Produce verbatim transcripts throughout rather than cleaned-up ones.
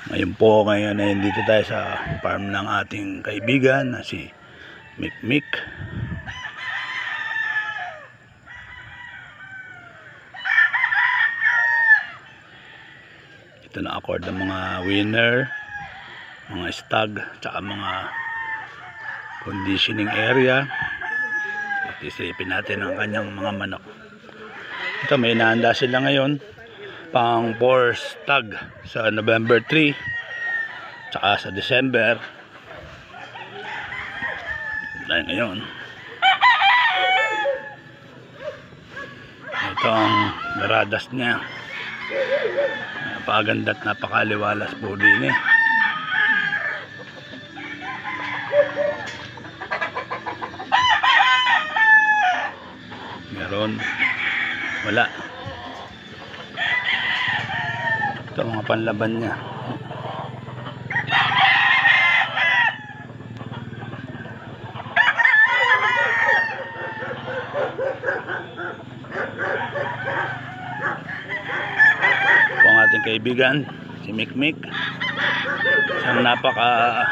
Ngayon po, ngayon ay dito tayo sa farm ng ating kaibigan na si Mikmik. Ito na accord ng mga winner, mga stag, tsaka mga conditioning area. Itisipin natin ang kanyang mga manok. Ito, may inaanda sila ngayon pang four stag sa November three tsaka sa December. Dahil ngayon ito ang garadas niya, napakaganda at napakaliwalas po din eh. Meron, wala. Ito mga panlaban niya. Ito ang ating kaibigan, si Mikmik. Isang napaka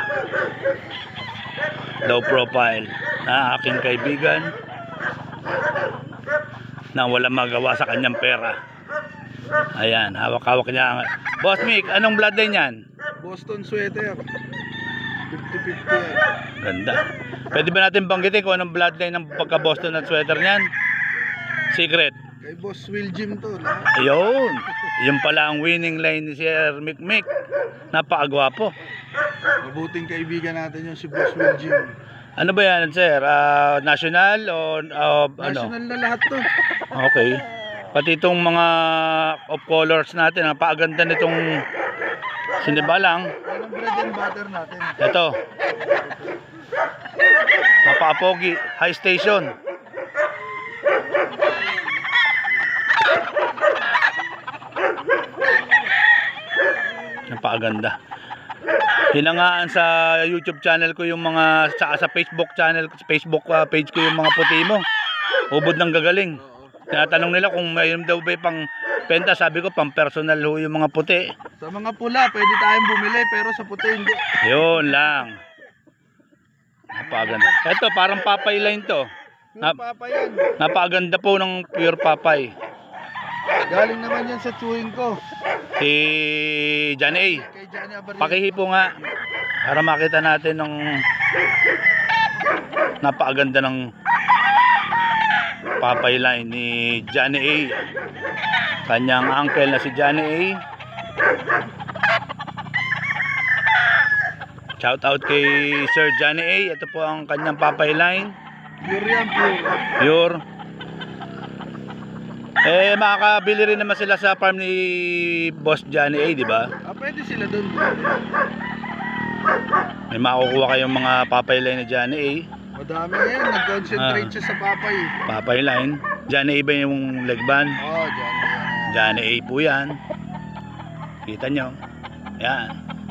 low profile na aking kaibigan na wala magawa sa kanyang pera. Ayan, hawak-hawak niya. Boss Mick, anong bloodline yan? Boston Sweater. fifty fifty yan. Ganda. Pwede ba natin banggitin kung anong bloodline ng pagka-Boston at sweater niyan? Secret. Kay Boss Will Jim to. Lahat. Ayun. Yun pala ang winning line ni Sir Mikmik. Napakagwapo. Mabuting kaibigan natin yung si Boss Will Jim. Ano ba yan, sir? Uh, national o uh, ano? National na lahat to. Okay. Pati itong mga of colors natin, napakaganda nitong sinibalang. Yan ang bread and butter natin. Ito. Napakapogi. High station. Napakaganda. Hinangaan sa YouTube channel ko yung mga, sa, sa Facebook channel, Facebook uh, page ko yung mga puti mo. Ubod ng gagaling. Tinatanong nila kung mayroon daw ba pang penta. Sabi ko pang personal ho yung mga puti. Sa mga pula pwede tayong bumili, pero sa puti hindi. Yun lang. Napakaganda. Ito parang papay line to. Pure papa yan. Napakaganda po ng pure papay. Galing naman yan sa chewing ko. Si Johnny A. Kay Johnny Abarrio. Pakihipo nga para makita natin ng napakaganda ng papay line ni Johnny A. Kanyang uncle na si Johnny A. Shout out kay Sir Johnny A. Ito po ang kanyang papay line. Pure yan, pure. Pure. Eh makakabili rin naman sila sa farm ni Boss Johnny A, di ba? Ah, pwede sila dun. May makukuha kayong mga papay line ni Johnny A. Madami na yan. Nag-concentrate Ah. siya sa papay. Papay line. Johnny A ba yung leg band? Oh, Johnny. Johnny A po yan. Kita nyo. Yan.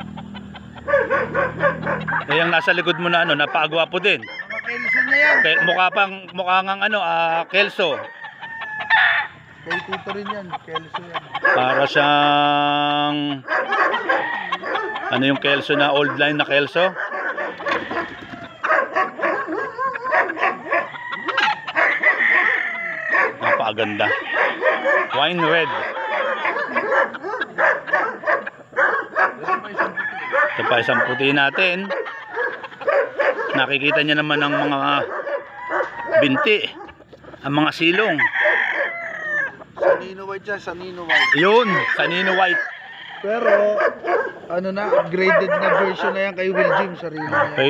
Eh yung nasa likod mo na ano, napakagwapo din. Mga Kelso niya yan. Ke- Mukha pang, mukha ngang ano, ah, Kelso. Kay Tito rin yan. Kelso yan. Para siyang ano yung Kelso na old line na Kelso? Napakaganda. Wine red. Ito pa isang puti natin. Nakikita niya naman ang mga binti, ang mga silong. Sanino White yan. Sanino White. Yun, Sanino White. Pero, ano na, upgraded na version na yan kay Will Jim. Sarili niya. Okay.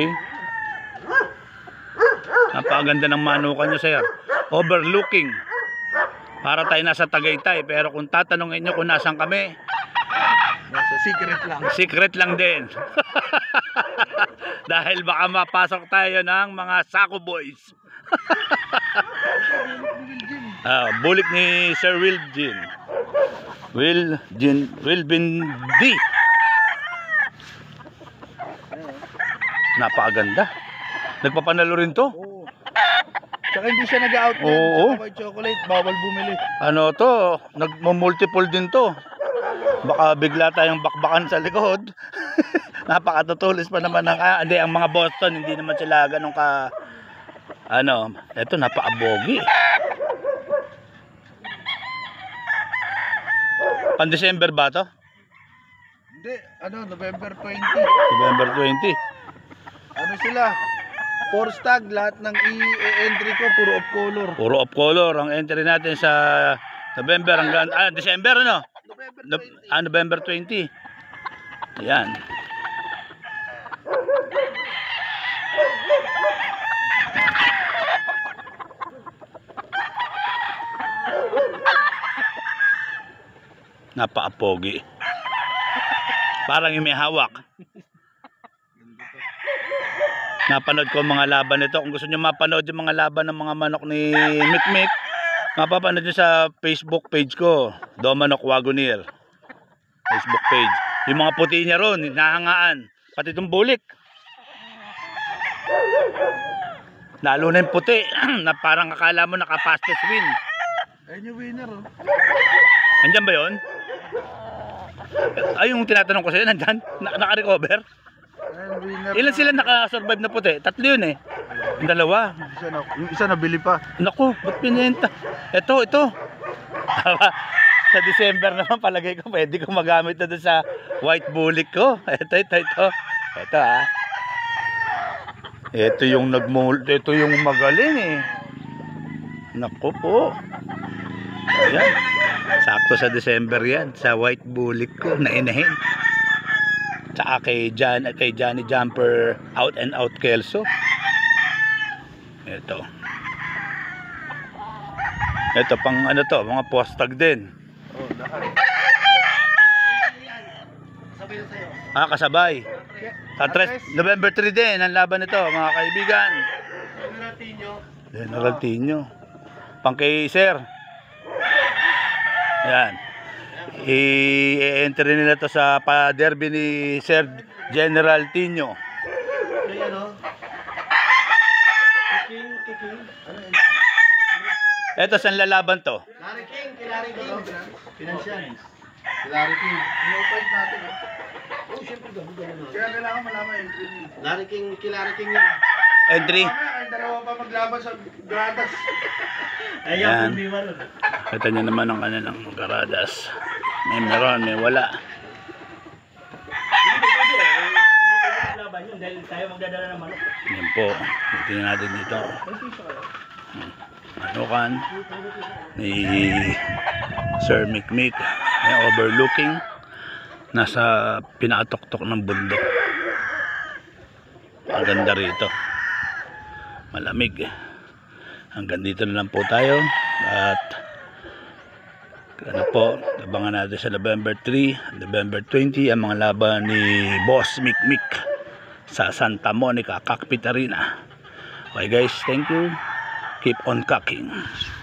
Napakaganda ng manukan nyo, sir. Overlooking. Para tayo nasa Tagaytay. Pero kung tatanungin nyo kung nasan kami, Nasa secret lang. secret lang din. Dahil baka mapasok tayo ng mga Sako Boys. Ah, bulik ni Sir Will Jin. Will Jin, Will Bin D. Napakaganda. Nagpapanalo rin to. Oo. Tsaka hindi siya nag-out yan. Oo. Tsaka white chocolate, bawal bumili. Ano to, nagmo-multiple din to. Baka bigla tayong bakbakan sa likod. Napakatutulis pa naman ng ah, hindi, ang mga Boston hindi naman sila ganun ka ano, eto napaabogi. Pan December ba to? Hindi, ano, November twenty. November twenty. Ano sila? Four stag, lahat ng i-entry ko, puro of color. Puro of color ang entry natin sa November hanggang ah, December ano? November No, twenty. ah, November twenty. Ayan. Napaapogi. Parang yung may hawak. Napanood ko ang mga laban nito. Kung gusto nyo mapanood yung mga laban ng mga manok ni Mikmik, mapapanood nyo sa Facebook page ko, Domanok Wagoneer. Facebook page. Yung mga puti niya ron, nahangaan. Pati itong bulik. Lalo na yung puti, na parang akala mo naka-fastest win. Ayun yung winner, oh. Nandyan ba yun? Ay, yung tinatanong ko sa'yo, nandyan? Na naka-recover? Ayun, winner. Ilan sila naka-survive na puti? Tatlo yun eh. Yung dalawa. Yung isa, na, yung isa nabili pa. Naku, ba't pinenta? Ito, ito. Sa December naman, palagay ko, pwede ko magamit na doon sa white bulik ko. Ito, ito, ito. Ito ah. Ito yung nagmul... Ito yung magaling eh. Naku po. Ayan. Sakto sa December yan. Sa white bulik ko na inahin. Tsaka kay, Jan, kay Johnny Jumper out and out Kelso. Ito. Ito pang ano to, mga postag din. Oh, lahat. Sabi na sa'yo. Ah, kasabay. Sa tres, November three din ang laban nito, mga kaibigan. General Tino. General Tino. Pang kay Sir. Ayan. I-enter nila to sa pa-derby ni Sir General Tino. May ano? Kiking, kiking. Ano yun? Ito, saan lalaban to? Larry King, kay Larry King. Financial. Si Larry King. Ino-fight natin, eh. Oh, siyempre gano'n gano'n. Kaya kailangan malaman entry niya. Larry King, kay Larry King yun. Entry. Mamaya, ay dalawa pa maglaban sa gradas. Ayan. Kita nyo naman ang kanilang garadas. May meron, may wala. Yan po. Tingnan natin dito. Manukan ni Sir Mikmik. May overlooking. Nasa pinakatoktok ng bundok. Ang ganda rito. Malamig. Hanggang dito na lang po tayo. At ano po, abangan natin sa November three, November twenty ang mga laban ni Boss Mikmik sa Santa Monica Cockpit Arena. Okay guys, thank you. Keep on cocking.